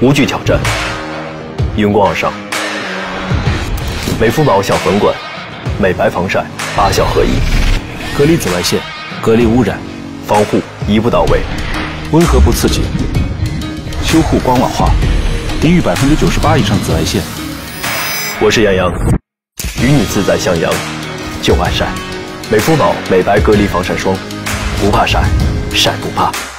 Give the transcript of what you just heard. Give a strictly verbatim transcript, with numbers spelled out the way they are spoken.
无惧挑战，迎光而上。美肤宝小粉管，美白防晒八效合一， 隔离紫外线，隔离污染， 防护一步到位， 温和不刺激，修护光老化，抵御百分之九十八以上紫外线。 我是杨洋，与你自在向阳，就爱晒。美肤宝美白隔离防晒霜，不怕晒，晒不怕。